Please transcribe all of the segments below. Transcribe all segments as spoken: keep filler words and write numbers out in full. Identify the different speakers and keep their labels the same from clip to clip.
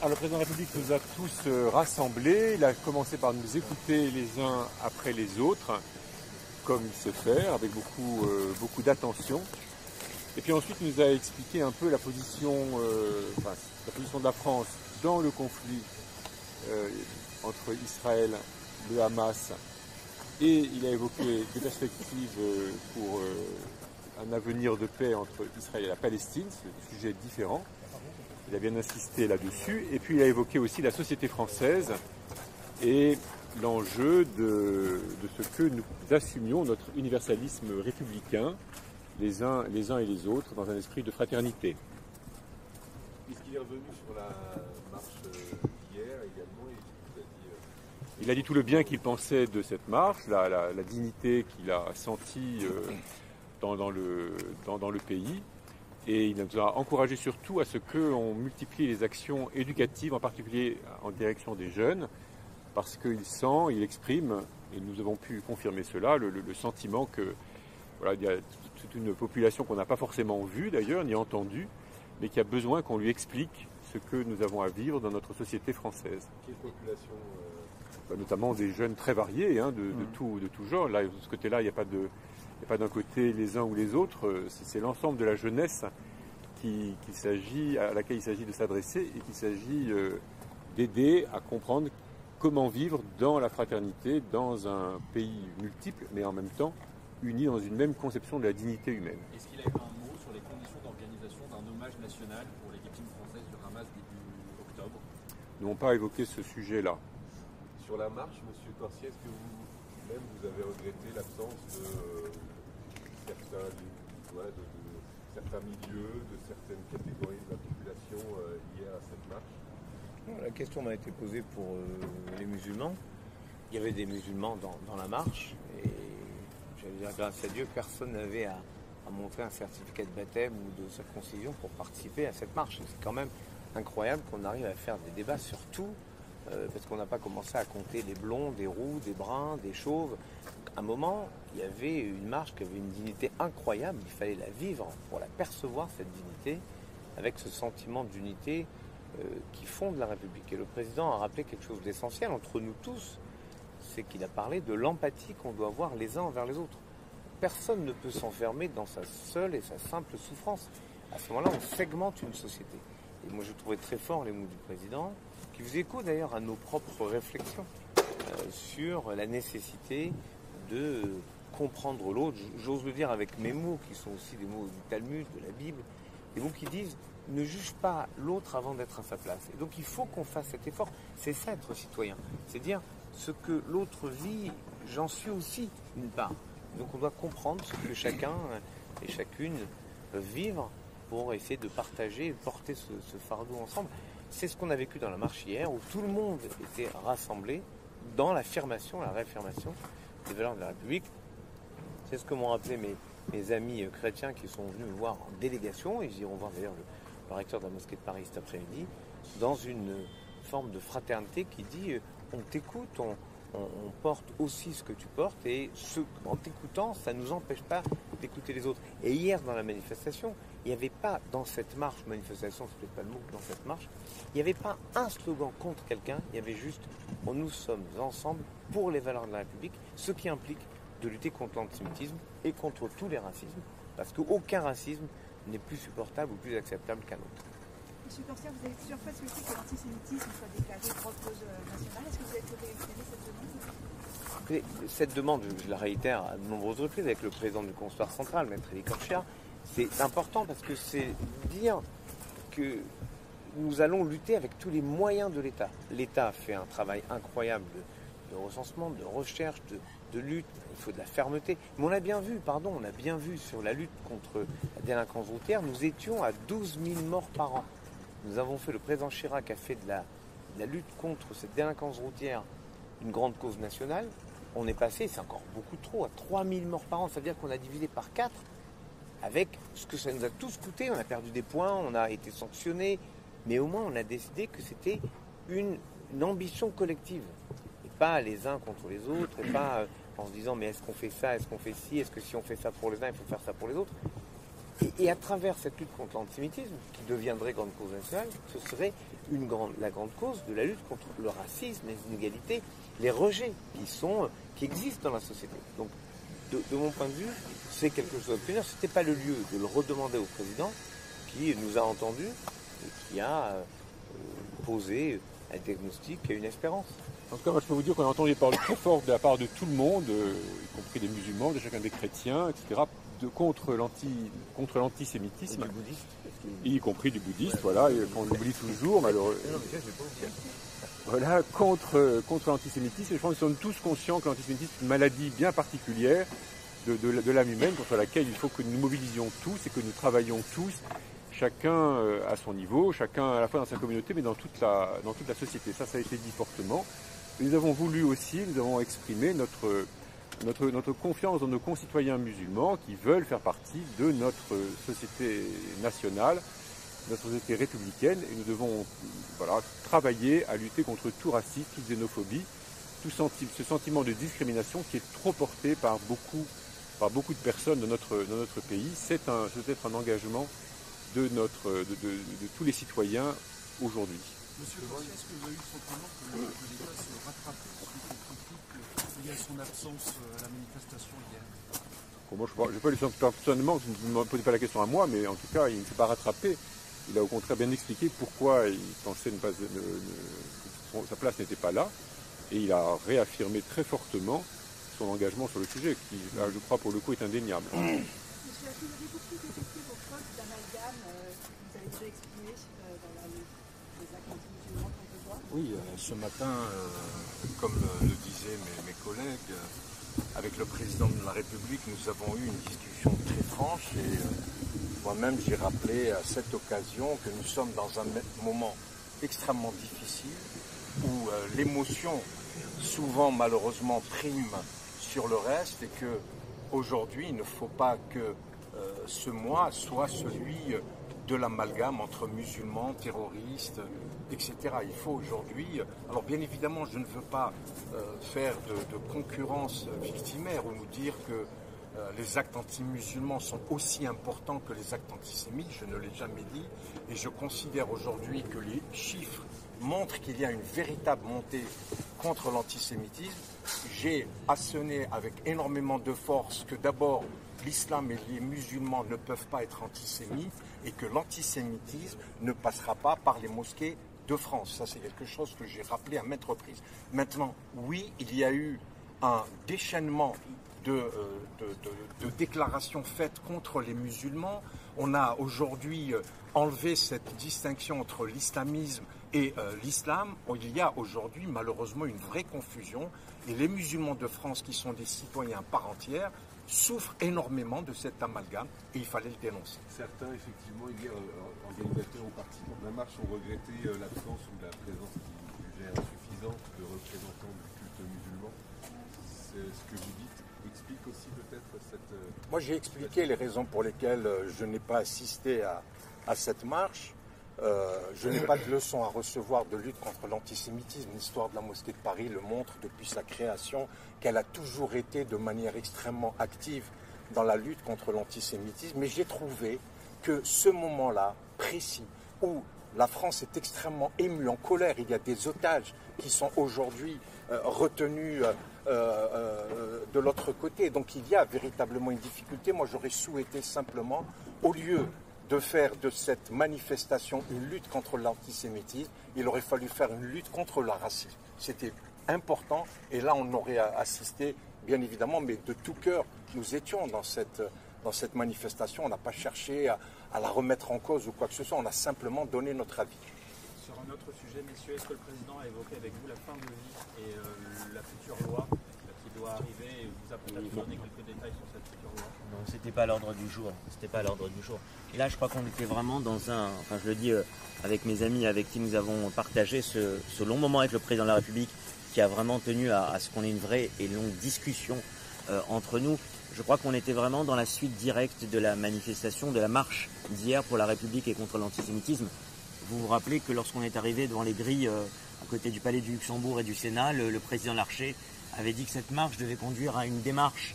Speaker 1: Alors, le président de la République nous a tous euh, rassemblés. Il a commencé par nous écouter les uns après les autres, comme il sait faire, avec beaucoup, euh, beaucoup d'attention. Et puis ensuite, il nous a expliqué un peu la position, euh, enfin, la position de la France dans le conflit euh, entre Israël, le Hamas, et il a évoqué des perspectives euh, pour euh, un avenir de paix entre Israël et la Palestine. C'est un sujet différent. Il a bien insisté là-dessus. Et puis il a évoqué aussi la société française et l'enjeu de, de ce que nous assumions, notre universalisme républicain, les uns, les uns et les autres, dans un esprit de fraternité.
Speaker 2: Est-ce qu'il est revenu sur la marche d'hier également et il, a dit, euh...
Speaker 1: il a dit tout le bien qu'il pensait de cette marche, la, la, la dignité qu'il a sentie euh, dans, dans, le, dans, dans le pays. Et il nous a encouragé surtout à ce qu'on multiplie les actions éducatives, en particulier en direction des jeunes, parce qu'il sent, il exprime, et nous avons pu confirmer cela, le, le, le sentiment que voilà, il y a toute une population qu'on n'a pas forcément vue d'ailleurs, ni entendue, mais qui a besoin qu'on lui explique ce que nous avons à vivre dans notre société française.
Speaker 2: Quelle population euh...
Speaker 1: bah, Notamment des jeunes très variés, hein, de, de, mmh. tout, de tout genre. Là, de ce côté-là, il n'y a pas de... Il n'y a pas d'un côté les uns ou les autres, c'est l'ensemble de la jeunesse qui, qui s'agit, à laquelle il s'agit de s'adresser et qu'il s'agit euh, d'aider à comprendre comment vivre dans la fraternité, dans un pays multiple, mais en même temps unis dans une même conception de la dignité humaine.
Speaker 3: Est-ce qu'il a eu un mot sur les conditions d'organisation d'un hommage national pour les victimes françaises du Hamas début octobre?
Speaker 1: Nous n'avons pas évoqué ce sujet-là.
Speaker 2: Sur la marche, M. Corsier, est-ce que vous-même vous avez regretté l'absence de... Certains, de, ouais, de, de certains milieux, de certaines catégories de la population euh, hier à cette marche?
Speaker 4: La question m'a été posée pour euh, les musulmans. Il y avait des musulmans dans, dans la marche et j'allais dire grâce à Dieu, personne n'avait à, à montrer un certificat de baptême ou de circoncision pour participer à cette marche. C'est quand même incroyable qu'on arrive à faire des débats sur tout. Euh, parce qu'on n'a pas commencé à compter les blonds, des roux, des bruns, des chauves. À un moment, il y avait une marche qui avait une dignité incroyable. Il fallait la vivre pour la percevoir, cette dignité, avec ce sentiment d'unité euh, qui fonde la République. Et le président a rappelé quelque chose d'essentiel entre nous tous, c'est qu'il a parlé de l'empathie qu'on doit avoir les uns envers les autres. Personne ne peut s'enfermer dans sa seule et sa simple souffrance. À ce moment-là, on segmente une société. Et moi, je trouvais très fort les mots du président, qui faisait écho d'ailleurs à nos propres réflexions euh, sur la nécessité de comprendre l'autre. J'ose le dire avec mes mots, qui sont aussi des mots du Talmud, de la Bible, des mots qui disent « ne juge pas l'autre avant d'être à sa place ». Et donc il faut qu'on fasse cet effort. C'est ça être citoyen. C'est dire ce que l'autre vit, j'en suis aussi une part. Donc on doit comprendre ce que chacun et chacune peuvent vivre pour essayer de partager et porter ce, ce fardeau ensemble. C'est ce qu'on a vécu dans la marche hier, où tout le monde était rassemblé dans l'affirmation, la réaffirmation des valeurs de la République. C'est ce que m'ont rappelé mes, mes amis chrétiens qui sont venus me voir en délégation, et ils iront voir d'ailleurs le, le recteur de la mosquée de Paris cet après-midi, dans une forme de fraternité qui dit on t'écoute, on, on, on porte aussi ce que tu portes, et ce, en t'écoutant, ça ne nous empêche pas d'écouter les autres. Et hier, dans la manifestation, il n'y avait pas dans cette marche, manifestation, c'est peut-être pas le mot, dans cette marche, il n'y avait pas un slogan contre quelqu'un, il y avait juste « nous sommes ensemble pour les valeurs de la République », ce qui implique de lutter contre l'antisémitisme et contre tous les racismes, parce qu'aucun racisme n'est plus supportable ou plus acceptable qu'un autre.
Speaker 5: Monsieur Corsier, vous avez plusieurs fois souhaité que l'antisémitisme soit déclaré grande cause nationale. Est-ce que vous avez pu réitérer cette demande?
Speaker 4: Cette demande, je la réitère à de nombreuses reprises avec le président du Consulat central, Maître Elie Korchia. C'est important parce que c'est dire que nous allons lutter avec tous les moyens de l'État. L'État fait un travail incroyable de, de recensement, de recherche, de, de lutte. Il faut de la fermeté. Mais on a bien vu, pardon, on a bien vu sur la lutte contre la délinquance routière, nous étions à douze mille morts par an. Nous avons fait, le président Chirac a fait de la, de la lutte contre cette délinquance routière une grande cause nationale. On est passé, c'est encore beaucoup trop, à trois mille morts par an. C'est-à-dire qu'on a divisé par quatre avec ce que ça nous a tous coûté. On a perdu des points, on a été sanctionnés, mais au moins on a décidé que c'était une, une ambition collective. Et pas les uns contre les autres, et pas euh, en se disant mais est-ce qu'on fait ça, est-ce qu'on fait ci, est-ce que si on fait ça pour les uns, il faut faire ça pour les autres. Et, et à travers cette lutte contre l'antisémitisme, qui deviendrait grande cause nationale, ce serait une grande, la grande cause de la lutte contre le racisme, les inégalités, les rejets qui, sont, qui existent dans la société. Donc, de, de mon point de vue, c'est quelque chose de Ce n'était pas le lieu de le redemander au président, qui nous a entendus et qui a euh, posé un diagnostic et une espérance.
Speaker 1: En tout cas, moi, je peux vous dire qu'on a entendu des paroles très fortes de la part de tout le monde, euh, y compris des musulmans, de chacun des chrétiens, et cetera, de, contre, l'anti, contre l'antisémitisme.
Speaker 4: Et du bouddhiste.
Speaker 1: Y compris du bouddhiste, voilà, et qu'on l'oublie toujours, malheureusement. Voilà, contre, contre l'antisémitisme. Et je pense que nous sommes tous conscients que l'antisémitisme est une maladie bien particulière de, de, de l'âme humaine, contre laquelle il faut que nous nous mobilisions tous et que nous travaillions tous, chacun à son niveau, chacun à la fois dans sa communauté, mais dans toute la, dans toute la société. Ça, ça a été dit fortement. Et nous avons voulu aussi, nous avons exprimé notre, notre, notre confiance dans nos concitoyens musulmans qui veulent faire partie de notre société nationale, notre société républicaine, et nous devons voilà, travailler à lutter contre tout racisme, toute xénophobie, tout senti, ce sentiment de discrimination qui est trop porté par beaucoup, par beaucoup de personnes dans notre, dans notre pays. C'est un, c'est peut-être un engagement de, notre, de, de, de tous les citoyens aujourd'hui.
Speaker 6: Monsieur Corsier, est-ce que vous avez eu le sentiment que, que l'État se rattrape suite aux critiques liées à son absence à la manifestation hier?
Speaker 1: Bon, moi, je n'ai pas eu le sentiment, personnellement, vous ne me posez pas la question à moi, mais en tout cas, il ne s'est pas rattrapé. Il a au contraire bien expliqué pourquoi il pensait ne pas, ne, ne, sa place n'était pas là, et il a réaffirmé très fortement son engagement sur le sujet, qui, là, je crois, pour le coup, est indéniable.
Speaker 5: Monsieur, est-ce que vous avez beaucoup critiqué vos fautes d'amalgame euh, que vous avez déjà exprimées euh, dans la, les actes anti-musulmans qu'on peut voir?
Speaker 7: Oui, euh, ce matin, euh, comme le, le disaient mes, mes collègues, euh, avec le président de la République, nous avons eu une discussion très franche et euh, moi-même j'ai rappelé à cette occasion que nous sommes dans un moment extrêmement difficile où euh, l'émotion souvent malheureusement prime sur le reste et que aujourd'hui il ne faut pas que euh, ce mois soit celui de l'amalgame entre musulmans, terroristes, et cetera. Il faut aujourd'hui, alors bien évidemment je ne veux pas euh, faire de, de concurrence victimaire ou nous dire que euh, les actes anti-musulmans sont aussi importants que les actes antisémites, je ne l'ai jamais dit, et je considère aujourd'hui que les chiffres montrent qu'il y a une véritable montée contre l'antisémitisme. J'ai asséné avec énormément de force que d'abord l'islam et les musulmans ne peuvent pas être antisémites et que l'antisémitisme ne passera pas par les mosquées de France. Ça, c'est quelque chose que j'ai rappelé à maintes reprises. Maintenant, oui, il y a eu un déchaînement de, euh, de, de, de déclarations faites contre les musulmans. On a aujourd'hui euh, enlevé cette distinction entre l'islamisme et euh, l'islam. Il y a aujourd'hui malheureusement une vraie confusion et les musulmans de France, qui sont des citoyens à part entière, souffrent énormément de cet amalgame et il fallait le dénoncer.
Speaker 2: Certains, effectivement, hier, euh, organisateurs ou participants de la marche ont regretté euh, l'absence ou la présence qu'ils jugeaient insuffisante de représentants du culte musulman. C'est ce que vous dites explique aussi peut-être cette... Euh,
Speaker 7: Moi, j'ai expliqué les raisons pour lesquelles euh, je n'ai pas assisté à, à cette marche. Euh, je n'ai pas de leçon à recevoir de lutte contre l'antisémitisme. L'histoire de la mosquée de Paris le montre depuis sa création qu'elle a toujours été de manière extrêmement active dans la lutte contre l'antisémitisme. Mais j'ai trouvé que ce moment-là précis où la France est extrêmement émue, en colère, il y a des otages qui sont aujourd'hui euh, retenus euh, euh, de l'autre côté. Donc il y a véritablement une difficulté. Moi, j'aurais souhaité simplement, au lieu de faire de cette manifestation une lutte contre l'antisémitisme, il aurait fallu faire une lutte contre le racisme. C'était important et là on aurait assisté, bien évidemment, mais de tout cœur, nous étions dans cette, dans cette manifestation, on n'a pas cherché à, à la remettre en cause ou quoi que ce soit, on a simplement donné notre avis.
Speaker 3: Sur un autre sujet, messieurs, est-ce que le président a évoqué avec vous la fin de vie et euh, la future loi qui doit arriver et vous a peut-être donné quelques détails sur cette future loi?
Speaker 8: Non, c'était pas à l'ordre du jour. C'était pas à l'ordre du jour. Et là, je crois qu'on était vraiment dans un, enfin, je le dis euh, avec mes amis avec qui nous avons partagé ce, ce long moment avec le président de la République, qui a vraiment tenu à, à ce qu'on ait une vraie et longue discussion euh, entre nous. Je crois qu'on était vraiment dans la suite directe de la manifestation, de la marche d'hier pour la République et contre l'antisémitisme. Vous vous rappelez que lorsqu'on est arrivé devant les grilles euh, à côté du Palais du Luxembourg et du Sénat, le, le président Larcher avait dit que cette marche devait conduire à une démarche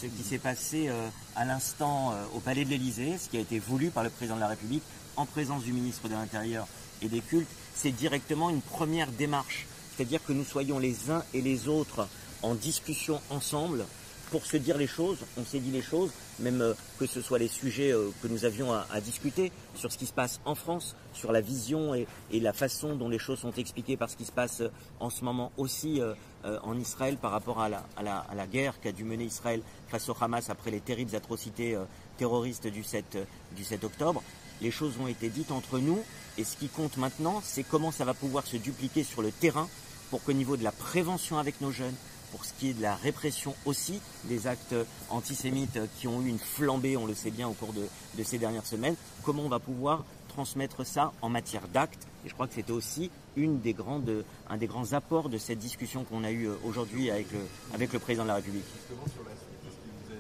Speaker 8: ce qui s'est passé euh, à l'instant euh, au Palais de l'Élysée, ce qui a été voulu par le président de la République, en présence du ministre de l'Intérieur et des Cultes, c'est directement une première démarche. C'est-à-dire que nous soyons les uns et les autres en discussion ensemble pour se dire les choses. On s'est dit les choses, même euh, que ce soit les sujets euh, que nous avions à, à discuter sur ce qui se passe en France, sur la vision et, et la façon dont les choses sont expliquées par ce qui se passe euh, en ce moment aussi euh, euh, en Israël par rapport à la, à la, à la guerre qu'a dû mener Israël face au Hamas après les terribles atrocités euh, terroristes du sept, euh, du sept octobre. Les choses ont été dites entre nous et ce qui compte maintenant, c'est comment ça va pouvoir se dupliquer sur le terrain pour qu'au niveau de la prévention avec nos jeunes, pour ce qui est de la répression aussi des actes antisémites qui ont eu une flambée, on le sait bien, au cours de, de ces dernières semaines, comment on va pouvoir transmettre ça en matière d'actes. Et je crois que c'était aussi une des grandes, un des grands apports de cette discussion qu'on a eue aujourd'hui avec le, avec le président de la République.
Speaker 2: Justement sur la suite, est-ce qu'il vous a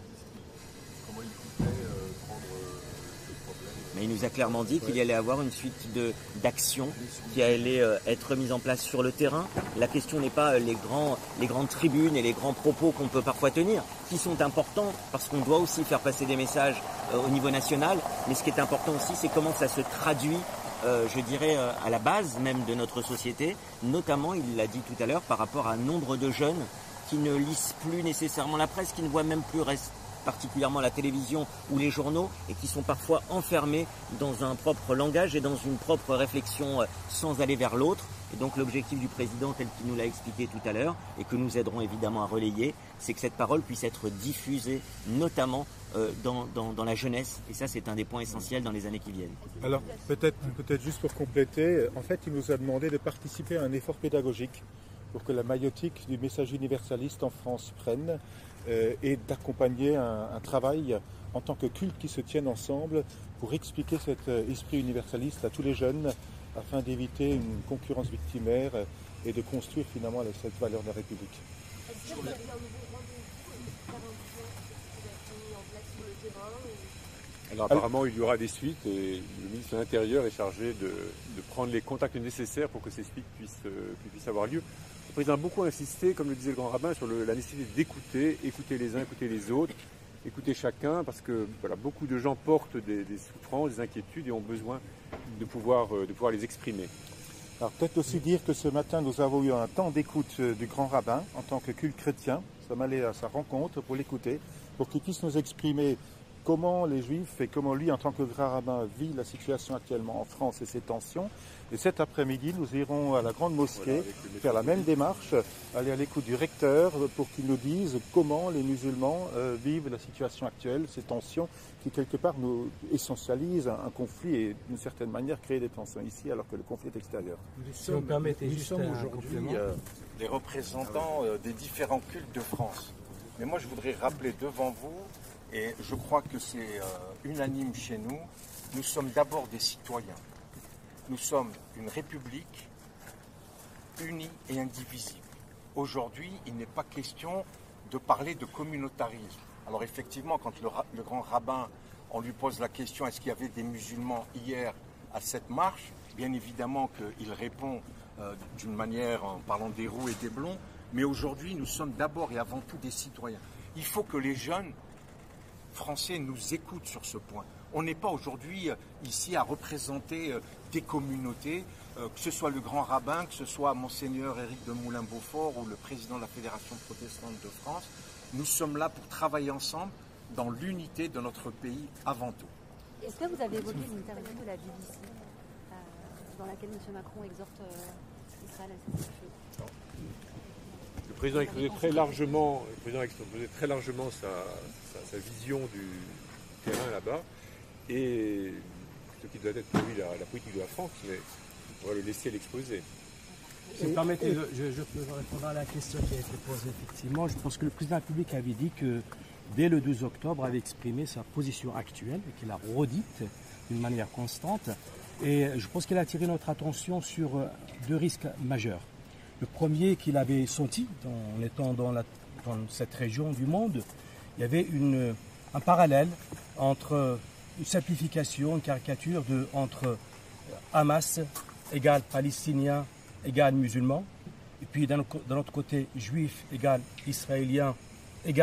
Speaker 2: dit comment il pouvait euh, prendre euh, ce problème?
Speaker 8: Mais il nous a clairement dit qu'il y allait avoir une suite de, d'actions qui allaient euh, être mises en place sur le terrain. La question n'est pas les, grands, les grandes tribunes et les grands propos qu'on peut parfois tenir, qui sont importants parce qu'on doit aussi faire passer des messages euh, au niveau national. Mais ce qui est important aussi, c'est comment ça se traduit, euh, je dirais, euh, à la base même de notre société. Notamment, il l'a dit tout à l'heure, par rapport à un nombre de jeunes qui ne lisent plus nécessairement la presse, qui ne voient même plus rester particulièrement la télévision ou les journaux, et qui sont parfois enfermés dans un propre langage et dans une propre réflexion sans aller vers l'autre. Et donc l'objectif du président, tel qu'il nous l'a expliqué tout à l'heure, et que nous aiderons évidemment à relayer, c'est que cette parole puisse être diffusée, notamment euh, dans, dans, dans la jeunesse. Et ça, c'est un des points essentiels dans les années qui viennent.
Speaker 9: Alors, peut-être peut-être juste pour compléter, en fait, il nous a demandé de participer à un effort pédagogique pour que la maïotique du message universaliste en France prenne, euh, et d'accompagner un, un travail en tant que culte qui se tienne ensemble pour expliquer cet euh, esprit universaliste à tous les jeunes afin d'éviter une concurrence victimaire et de construire finalement cette valeur de la République.
Speaker 10: Est-ce que vous avez un nouveau rendez-vous et faire un point qui va être mis en place sur le terrain ou...
Speaker 1: Alors apparemment il y aura des suites et le ministre de l'Intérieur est chargé de, de prendre les contacts nécessaires pour que ces suites puissent, euh, puissent avoir lieu. Le président a beaucoup insisté, comme le disait le grand rabbin, sur le, la nécessité d'écouter, écouter les uns, écouter les autres, écouter chacun, parce que voilà, beaucoup de gens portent des, des souffrances, des inquiétudes et ont besoin de pouvoir, de pouvoir les exprimer.
Speaker 9: Alors peut-être aussi dire que ce matin nous avons eu un temps d'écoute du grand rabbin en tant que culte chrétien. Nous sommes allés à sa rencontre pour l'écouter, pour qu'il puisse nous exprimer comment les Juifs et comment lui, en tant que grand rabbin, vit la situation actuellement en France et ses tensions. Et cet après-midi, nous irons à la Grande Mosquée voilà, faire la même démarche, aller à l'écoute du recteur pour qu'il nous dise comment les musulmans euh, vivent la situation actuelle, ces tensions qui, quelque part, nous essentialisent un, un conflit et, d'une certaine manière, créent des tensions ici alors que le conflit est extérieur.
Speaker 11: Si vous permettez juste aujourd'hui euh, les représentants euh, des différents cultes de France. Mais moi, je voudrais rappeler devant vous, et je crois que c'est euh, unanime chez nous, nous sommes d'abord des citoyens. Nous sommes une république unie et indivisible. Aujourd'hui, il n'est pas question de parler de communautarisme. Alors effectivement, quand le, le grand rabbin, on lui pose la question, est-ce qu'il y avait des musulmans hier à cette marche? Bien évidemment qu'il répond euh, d'une manière en parlant des roux et des blonds, mais aujourd'hui, nous sommes d'abord et avant tout des citoyens. Il faut que les jeunes Français nous écoutent sur ce point. On n'est pas aujourd'hui euh, ici à représenter euh, des communautés, euh, que ce soit le grand rabbin, que ce soit Monseigneur Éric de Moulin-Beaufort ou le président de la Fédération protestante de France. Nous sommes là pour travailler ensemble dans l'unité de notre pays avant tout.
Speaker 10: Est-ce que vous avez évoqué l'interview de la B B C euh, dans laquelle M. Macron exhorte euh, Israël à cesser le feu?
Speaker 1: Le président a exposé très largement, le président a exposé très largement sa, sa, sa vision du terrain là-bas et ce qui doit être pour lui la, la politique de la France, mais on pourrait le laisser l'exposer.
Speaker 12: Si vous permettez, je, je peux répondre à la question qui a été posée effectivement. Je pense que le président de la République avait dit que dès le douze octobre avait exprimé sa position actuelle et qu'il a redite d'une manière constante. Et je pense qu'il a attiré notre attention sur deux risques majeurs. Le premier qu'il avait senti en étant dans, la, dans cette région du monde, il y avait une, un parallèle entre une simplification, une caricature de, entre Hamas égale palestinien égale musulman, et puis d'un autre côté juif égale israélien égale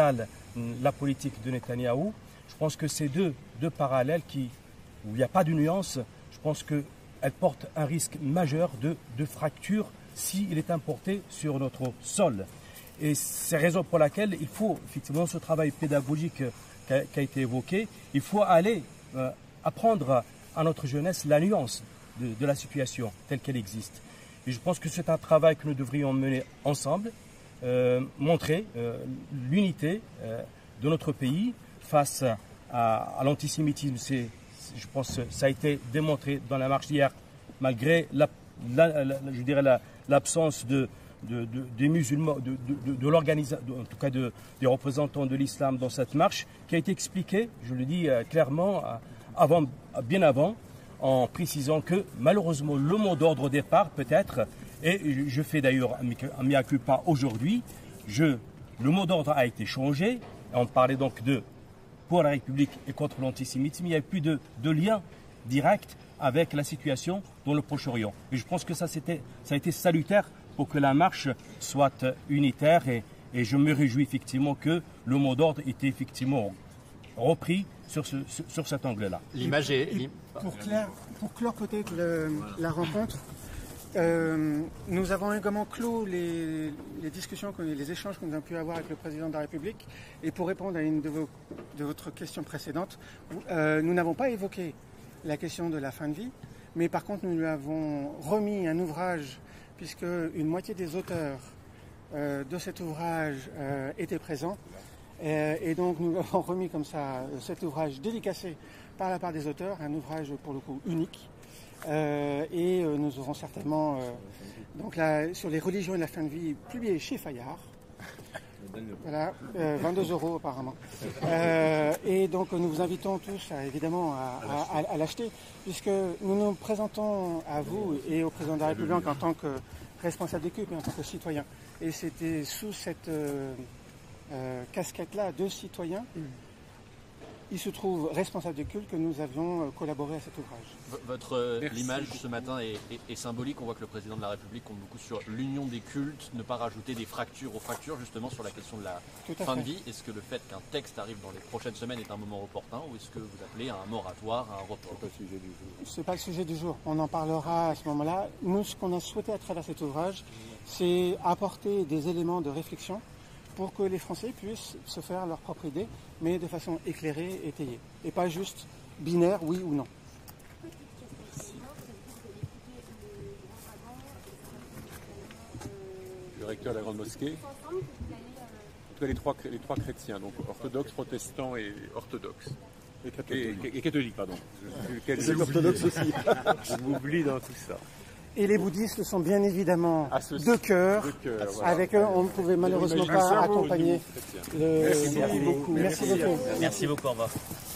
Speaker 12: la politique de Netanyahou. Je pense que ces deux, deux parallèles qui, où il n'y a pas de nuance, je pense qu'elles portent un risque majeur de, de fracture s'il est importé sur notre sol. Et c'est la raison pour laquelle il faut, effectivement, ce travail pédagogique qui a, qui a été évoqué, il faut aller euh, apprendre à notre jeunesse la nuance de, de la situation telle qu'elle existe. Et je pense que c'est un travail que nous devrions mener ensemble, euh, montrer euh, l'unité euh, de notre pays face à, à l'antisémitisme. C'est, je pense que ça a été démontré dans la marche d'hier, malgré la, la, la, je dirais la, l'absence de, de, de, des musulmans, de, de, de l'organisation, en tout cas de, des représentants de l'islam dans cette marche, qui a été expliquée, je le dis euh, clairement, avant, bien avant, en précisant que malheureusement le mot d'ordre au départ peut-être, et je fais d'ailleurs un mea culpa aujourd'hui, je, le mot d'ordre a été changé, on parlait donc de pour la République et contre l'antisémitisme, il n'y a plus de, de lien direct avec la situation dans le Proche-Orient. Et je pense que ça, c'était, ça a été salutaire pour que la marche soit unitaire et, et je me réjouis effectivement que le mot d'ordre était effectivement repris sur, ce, sur cet angle-là.
Speaker 3: L'image est...
Speaker 13: Pour clore, pour clore peut-être le, la rencontre, euh, nous avons également clos les, les discussions, les échanges que nous avons pu avoir avec le président de la République. Et pour répondre à une de, vos, de votre question précédente, euh, nous n'avons pas évoqué la question de la fin de vie, mais par contre nous lui avons remis un ouvrage, puisque une moitié des auteurs euh, de cet ouvrage euh, étaient présents. Euh, et donc nous avons remis comme ça cet ouvrage dédicacé par la part des auteurs, un ouvrage pour le coup unique. Euh, et euh, nous aurons certainement, euh, donc là, sur les religions et la fin de vie, publié chez Fayard. Voilà, euh, vingt-deux euros apparemment. Euh, et donc nous vous invitons tous à, évidemment à, à, à, à l'acheter, puisque nous nous présentons à vous et au président de la République en tant que responsable des cultes, mais en tant que citoyen. Et c'était sous cette euh, euh, casquette-là de citoyen. Il se trouve responsable des cultes que nous avions collaboré à cet ouvrage.
Speaker 3: Votre l'image ce matin est, est, est symbolique. On voit que le président de la République compte beaucoup sur l'union des cultes, ne pas rajouter des fractures aux fractures, justement sur la question de la fin de vie. Est-ce que le fait qu'un texte arrive dans les prochaines semaines est un moment opportun, ou est-ce que vous appelez à un moratoire, à un report?
Speaker 13: Ce n'est pas le sujet du jour. Ce n'est pas le sujet du jour. On en parlera à ce moment-là. Nous, ce qu'on a souhaité à travers cet ouvrage, c'est apporter des éléments de réflexion pour que les Français puissent se faire leur propre idée, mais de façon éclairée et étayée. Et pas juste binaire, oui ou non.
Speaker 1: Le recteur de la Grande Mosquée, en tout cas les trois, les trois chrétiens, donc orthodoxes, protestants et orthodoxes. Et catholiques, et, et catholiques pardon.
Speaker 9: Les orthodoxes aussi.
Speaker 1: Je m'oublie dans tout ça.
Speaker 13: Et les bouddhistes sont bien évidemment de cœur.
Speaker 1: Voilà.
Speaker 13: Avec eux, on ne pouvait malheureusement pas accompagner. Le...
Speaker 1: Merci beaucoup.
Speaker 13: Merci beaucoup.
Speaker 8: Merci beaucoup, au revoir.